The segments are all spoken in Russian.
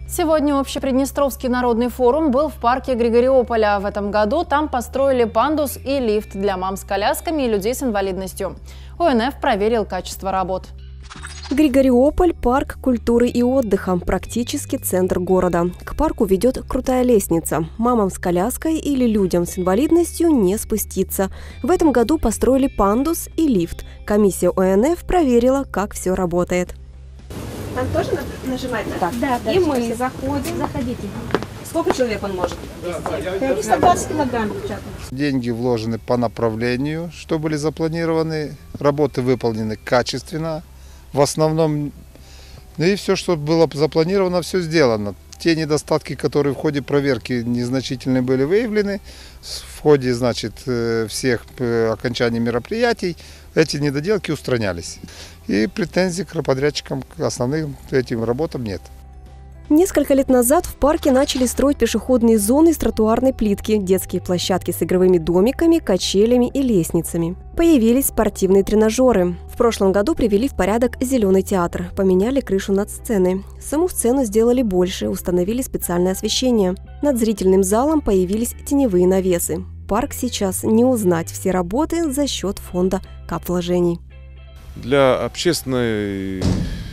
Сегодня Общеприднестровский народный форум был в парке Григориополя. В этом году там построили пандус и лифт для мам с колясками и людей с инвалидностью. ОНФ проверил качество работ. Григориополь – парк культуры и отдыха, практически центр города. К парку ведет крутая лестница. Мамам с коляской или людям с инвалидностью не спуститься. В этом году построили пандус и лифт. Комиссия ОНФ проверила, как все работает. Там тоже нажимать? Да. И мы заходим. Заходите. Сколько человек он может? 120 килограмм, девчата. Деньги вложены по направлению, что были запланированы. Работы выполнены качественно. В основном, и все, что было запланировано, все сделано. Те недостатки, которые в ходе проверки незначительные были выявлены, в ходе, всех окончаний мероприятий, эти недоделки устранялись. И претензий к подрядчикам, к основным этим работам нет. Несколько лет назад в парке начали строить пешеходные зоны из тротуарной плитки, детские площадки с игровыми домиками, качелями и лестницами. Появились спортивные тренажеры. В прошлом году привели в порядок зеленый театр, поменяли крышу над сценой. Саму сцену сделали больше, установили специальное освещение. Над зрительным залом появились теневые навесы. Парк сейчас не узнать все работы за счет фонда капвложений. Для общественной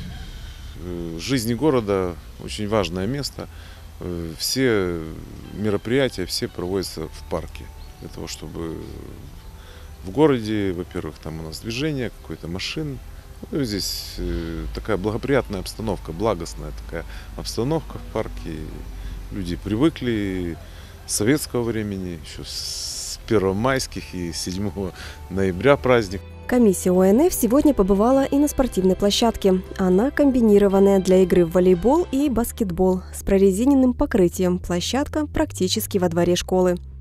жизни города очень важное место. Все мероприятия, все проводятся в парке. Для того, чтобы в городе, во-первых, там у нас движение, какое-то машин. Здесь такая благоприятная обстановка, благостная такая обстановка в парке. Люди привыкли с советского времени, еще с первомайских и 7 ноября праздник. Комиссия ОНФ сегодня побывала и на спортивной площадке. Она комбинированная для игры в волейбол и баскетбол с прорезиненным покрытием. Площадка практически во дворе школы.